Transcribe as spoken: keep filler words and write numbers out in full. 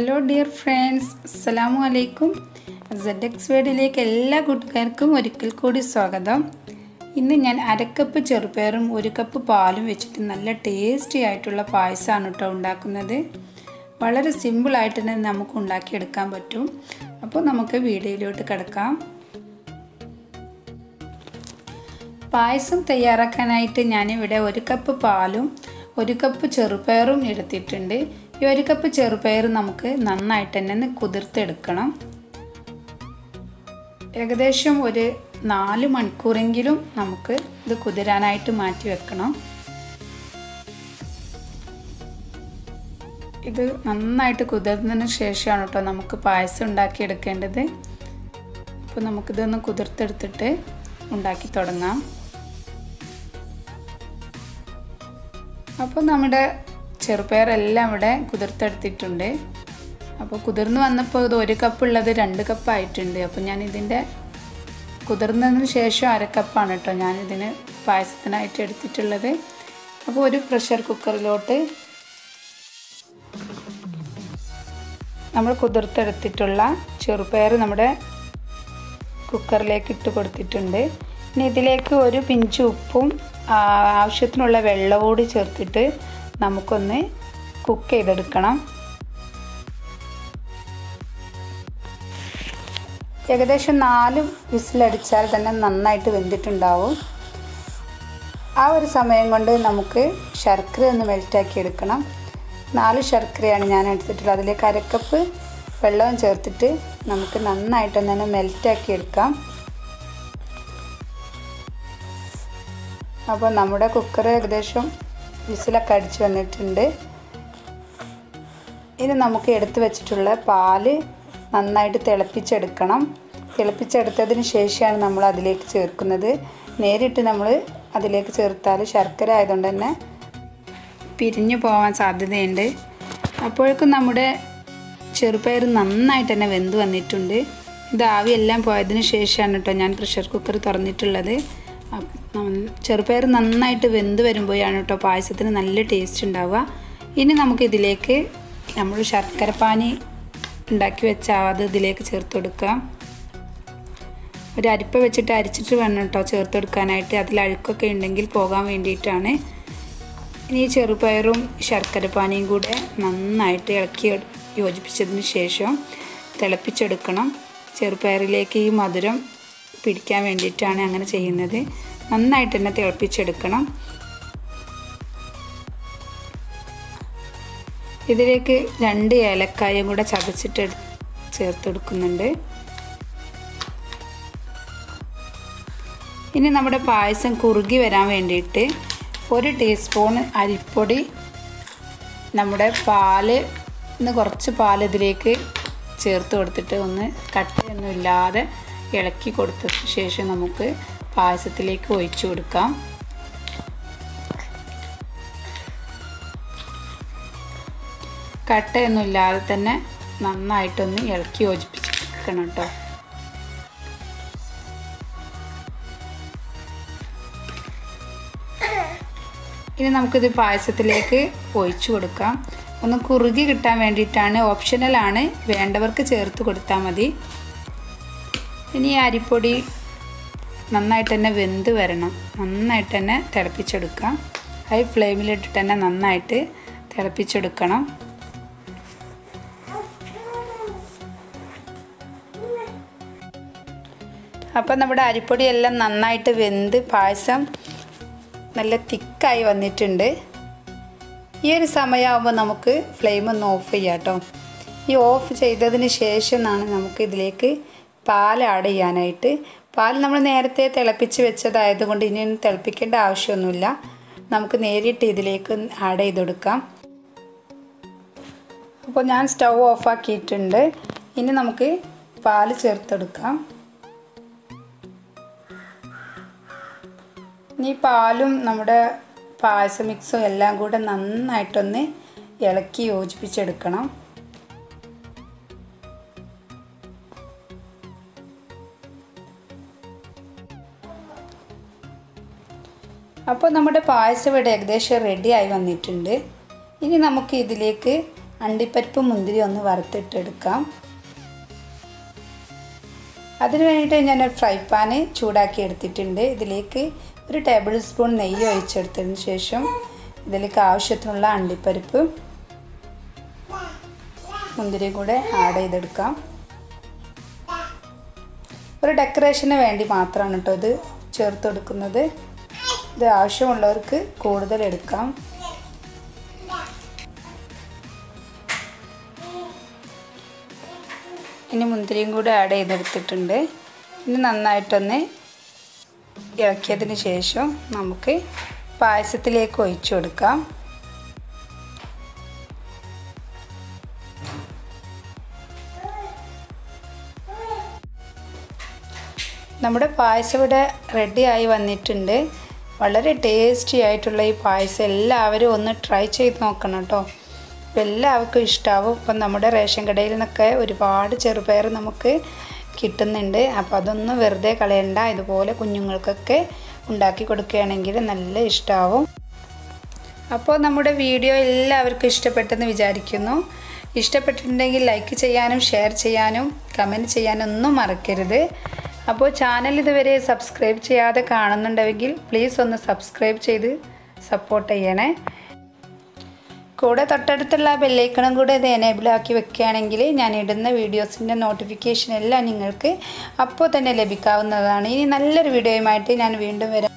Hello dear friends, അസ്സലാമു അലൈക്കും. Z X വേഡിലേക്ക് എല്ലാ കൂട്ടുകാർക്കും ഒരിക്കൽ കൂടി സ്വാഗതം. ഇന്ന് ഞാൻ അരക്കപ്പ് ചെറുപയറും ഒരു കപ്പ് പാലും വെച്ചിട്ട് നല്ല ടേസ്റ്റി ആയിട്ടുള്ള പായസമാണ് കേട്ടോ ഉണ്ടാക്കുന്നത്. വളരെ സിമ്പിളായിട്ട് തന്നെ നമുക്ക് ഉണ്ടാക്കിയെടുക്കാൻ പറ്റും. അപ്പോൾ നമുക്ക് വീഡിയോയിലോട്ട് കിടക്കാം. പായസം തയ്യാറാക്കാനായിട്ട് ഞാനിവിടെ ഒരു കപ്പ് പാലും ഒരു കപ്പ് ചെറുപയറും എടുത്തിട്ടുണ്ട്. ഈ ഒരു കപ്പ് ചെറുപയർ നമുക്ക് നന്നായിട്ട് തന്നെ കുതിർത്തെടുക്കണം. ഏകദേശം ഒരു നാല് മണിക്കൂറെങ്കിലും നമുക്ക് ഇത് കുതിരാനായിട്ട് മാറ്റി വെക്കണം. ഇത് നന്നായിട്ട് കുതിർന്നതിന് ശേഷമാണ് കേട്ടോ നമുക്ക് പായസം ഉണ്ടാക്കിയെടുക്കേണ്ടത്. അപ്പോൾ നമുക്കിതൊന്ന് കുതിർത്തെടുത്തിട്ട് ഉണ്ടാക്കി തുടങ്ങാം. അപ്പോൾ നമ്മുടെ ചെറുപയറെല്ലാം ഇവിടെ കുതിർത്തെടുത്തിട്ടുണ്ട്. അപ്പോൾ കുതിർന്ന് വന്നപ്പോൾ ഇത് ഒരു കപ്പ് ഉള്ളത് രണ്ട് കപ്പ് ആയിട്ടുണ്ട്. അപ്പോൾ ഞാൻ ഇതിൻ്റെ കുതിർന്നതിന് ശേഷം അര കപ്പാണ് കേട്ടോ ഞാനിതിന് പായസത്തിനായിട്ട് എടുത്തിട്ടുള്ളത്. അപ്പോൾ ഒരു പ്രഷർ കുക്കറിലോട്ട് നമ്മൾ കുതിർത്തെടുത്തിട്ടുള്ള ചെറുപയർ നമ്മുടെ കുക്കറിലേക്ക് ഇട്ട് കൊടുത്തിട്ടുണ്ട്. ഇനി ഇതിലേക്ക് ഒരു പിഞ്ച് ഉപ്പും ആവശ്യത്തിനുള്ള വെള്ളം കൂടി ചേർത്തിട്ട് നമുക്കൊന്ന് കുക്ക് ചെയ്തെടുക്കണം. ഏകദേശം നാല് വിസിലടിച്ചാൽ തന്നെ നന്നായിട്ട് വെന്തിട്ടുണ്ടാവും. ആ ഒരു സമയം കൊണ്ട് നമുക്ക് ശർക്കര ഒന്ന് മെൽറ്റാക്കി എടുക്കണം. നാല് ശർക്കരയാണ് ഞാൻ എടുത്തിട്ടുള്ളത്. അതിലേക്ക് അരക്കപ്പ് വെള്ളവും ചേർത്തിട്ട് നമുക്ക് നന്നായിട്ടൊന്ന് തന്നെ മെൽറ്റാക്കി എടുക്കാം. അപ്പോൾ നമ്മുടെ കുക്കർ ഏകദേശം വിസിലൊക്കെ അടിച്ച് വന്നിട്ടുണ്ട്. ഇനി നമുക്ക് എടുത്തു വെച്ചിട്ടുള്ള പാല് നന്നായിട്ട് തിളപ്പിച്ചെടുക്കണം. തിളപ്പിച്ചെടുത്തതിന് ശേഷമാണ് നമ്മൾ അതിലേക്ക് ചേർക്കുന്നത്. നേരിട്ട് നമ്മൾ അതിലേക്ക് ചേർത്താൽ ശർക്കര ആയതുകൊണ്ട് തന്നെ പിരിഞ്ഞു പോകാൻ സാധ്യതയുണ്ട്. അപ്പോഴേക്കും നമ്മുടെ ചെറുപയർ നന്നായിട്ട് തന്നെ വെന്ത് വന്നിട്ടുണ്ട്. ഇത് ആവിയെല്ലാം പോയതിന് ശേഷമാണ് കേട്ടോ ഞാൻ പ്രഷർ കുക്കർ തുറന്നിട്ടുള്ളത്. ചെറുപയർ നന്നായിട്ട് വെന്ത് വരുമ്പോഴാണ് കേട്ടോ പായസത്തിന് നല്ല ടേസ്റ്റ് ഉണ്ടാവുക. ഇനി നമുക്കിതിലേക്ക് നമ്മൾ ശർക്കര പാനി ഉണ്ടാക്കി വെച്ചാൽ അത് ഇതിലേക്ക് ചേർത്ത് കൊടുക്കാം. ഒരു അരിപ്പ വെച്ചിട്ട് അരിച്ചിട്ട് വേണം കേട്ടോ ചേർത്ത് കൊടുക്കാനായിട്ട്. അതിൽ അഴുക്കൊക്കെ ഉണ്ടെങ്കിൽ പോകാൻ വേണ്ടിയിട്ടാണ്. ഇനി ചെറുപയറും ശർക്കര പാനിയും കൂടെ നന്നായിട്ട് ഇളക്കി യോജിപ്പിച്ചതിന് ശേഷം തിളപ്പിച്ചെടുക്കണം. ചെറുപയറിലേക്ക് ഈ മധുരം പിടിക്കാൻ വേണ്ടിയിട്ടാണ് അങ്ങനെ ചെയ്യുന്നത്. നന്നായിട്ട് തന്നെ തിളപ്പിച്ചെടുക്കണം. ഇതിലേക്ക് രണ്ട് ഏലക്കായും കൂടെ ചതച്ചിട്ട് ചേർത്തെടുക്കുന്നുണ്ട്. ഇനി നമ്മുടെ പായസം കുറുകി വരാൻ വേണ്ടിയിട്ട് ഒരു ടീസ്പൂൺ അരിപ്പൊടി, നമ്മുടെ പാല് ഇന്ന് കുറച്ച് പാൽ ഇതിലേക്ക് ചേർത്ത് കൊടുത്തിട്ട് ഒന്ന് കട്ടയൊന്നും ഇല്ലാതെ ഇളക്കി കൊടുത്ത ശേഷം നമുക്ക് പായസത്തിലേക്ക് ഒഴിച്ചു കൊടുക്കാം. കട്ടയൊന്നും ഇല്ലാതെ തന്നെ നന്നായിട്ടൊന്ന് ഇളക്കി യോജിപ്പിച്ചെടുക്കണം കേട്ടോ. ഇനി നമുക്കിത് പായസത്തിലേക്ക് ഒഴിച്ചു കൊടുക്കാം. ഒന്ന് കുറുകി കിട്ടാൻ വേണ്ടിയിട്ടാണ്, ഓപ്ഷണലാണ്, വേണ്ടവർക്ക് ചേർത്ത് കൊടുത്താൽ മതി. ഇനി ഈ അരിപ്പൊടി നന്നായിട്ട് തന്നെ വെന്ത് വരണം. നന്നായിട്ട് തന്നെ തിളപ്പിച്ചെടുക്കാം. ഹൈ ഫ്ലെയിമിലിട്ടിട്ട് തന്നെ നന്നായിട്ട് തിളപ്പിച്ചെടുക്കണം. അപ്പം നമ്മുടെ അരിപ്പൊടിയെല്ലാം നന്നായിട്ട് വെന്ത് പായസം നല്ല തിക്കായി വന്നിട്ടുണ്ട്. ഈ ഒരു സമയമാകുമ്പോൾ നമുക്ക് ഫ്ലെയിം ഒന്ന് ഓഫ് ചെയ്യാം കേട്ടോ. ഈ ഓഫ് ചെയ്തതിന് ശേഷമാണ് നമുക്ക് ഇതിലേക്ക് പാൽ ആഡ് ചെയ്യാനായിട്ട്. പാൽ നമ്മൾ നേരത്തെ തിളപ്പിച്ച് വെച്ചതായതുകൊണ്ട് ഇനി തിളപ്പിക്കേണ്ട ആവശ്യമൊന്നുമില്ല. നമുക്ക് നേരിട്ട് ഇതിലേക്ക് ആഡ് ചെയ്ത് കൊടുക്കാം. അപ്പോൾ ഞാൻ സ്റ്റൗ ഓഫാക്കിയിട്ടുണ്ട്. ഇനി നമുക്ക് പാൽ ചേർത്തെടുക്കാം. ഇനി പാലും നമ്മുടെ പായസ മിക്സും എല്ലാം കൂടെ നന്നായിട്ടൊന്ന് ഇളക്കി യോജിപ്പിച്ചെടുക്കണം. അപ്പോൾ നമ്മുടെ പായസം ഇവിടെ ഏകദേശം റെഡി ആയി വന്നിട്ടുണ്ട്. ഇനി നമുക്ക് ഇതിലേക്ക് അണ്ടിപ്പരിപ്പ് മുന്തിരി ഒന്ന് വറുത്തിട്ടെടുക്കാം. അതിന് വേണ്ടിയിട്ട് ഞാനൊരു ഫ്രൈ പാൻ ചൂടാക്കി എടുത്തിട്ടുണ്ട്. ഇതിലേക്ക് ഒരു ടേബിൾ സ്പൂൺ നെയ്യ് ഒഴിച്ചെടുത്തതിന് ശേഷം ഇതിലേക്ക് ആവശ്യത്തിനുള്ള അണ്ടിപ്പരിപ്പ് മുന്തിരി കൂടെ ആഡ് ചെയ്തെടുക്കാം. ഒരു ഡെക്കറേഷന് വേണ്ടി മാത്രമാണ് കേട്ടോ ഇത് ചേർത്ത് കൊടുക്കുന്നത്. ഇത് ആവശ്യമുള്ളവർക്ക് കൂടുതൽ എടുക്കാം. ഇനി മുന്തിരിയും കൂടെ ആഡ് ചെയ്തെടുത്തിട്ടുണ്ട്. ഇനി നന്നായിട്ടൊന്ന് ഇളക്കിയതിന് ശേഷം നമുക്ക് പായസത്തിലേക്ക് ഒഴിച്ചു കൊടുക്കാം. നമ്മുടെ പായസം ഇവിടെ റെഡിയായി വന്നിട്ടുണ്ട്. വളരെ ടേസ്റ്റി ആയിട്ടുള്ള ഈ പായസം എല്ലാവരും ഒന്ന് ട്രൈ ചെയ്ത് നോക്കണം കേട്ടോ. അപ്പോൾ എല്ലാവർക്കും ഇഷ്ടമാവും. ഇപ്പം നമ്മുടെ റേഷൻ കടയിൽ നിന്നൊക്കെ ഒരുപാട് ചെറുപയർ നമുക്ക് കിട്ടുന്നുണ്ട്. അപ്പോൾ അതൊന്നും വെറുതെ കളയണ്ട. ഇതുപോലെ കുഞ്ഞുങ്ങൾക്കൊക്കെ ഉണ്ടാക്കി കൊടുക്കുകയാണെങ്കിൽ നല്ല ഇഷ്ടമാവും. അപ്പോൾ നമ്മുടെ വീഡിയോ എല്ലാവർക്കും ഇഷ്ടപ്പെട്ടെന്ന് വിചാരിക്കുന്നു. ഇഷ്ടപ്പെട്ടിട്ടുണ്ടെങ്കിൽ ലൈക്ക് ചെയ്യാനും ഷെയർ ചെയ്യാനും കമൻറ്റ് ചെയ്യാനൊന്നും മറക്കരുത്. അപ്പോൾ ചാനൽ ഇതുവരെ സബ്സ്ക്രൈബ് ചെയ്യാതെ കാണുന്നുണ്ടെങ്കിൽ പ്ലീസ് ഒന്ന് സബ്സ്ക്രൈബ് ചെയ്ത് സപ്പോർട്ട് ചെയ്യണേ. കൂടെ തൊട്ടടുത്തുള്ള ബെല്ലൈക്കണും കൂടെ ഇത് എനേബിൾ ആക്കി വെക്കുകയാണെങ്കിൽ ഞാൻ ഇടുന്ന വീഡിയോസിൻ്റെ നോട്ടിഫിക്കേഷൻ എല്ലാം നിങ്ങൾക്ക് അപ്പോൾ തന്നെ ലഭിക്കാവുന്നതാണ്. ഇനി നല്ലൊരു വീഡിയോയുമായിട്ട് ഞാൻ വീണ്ടും വരാം.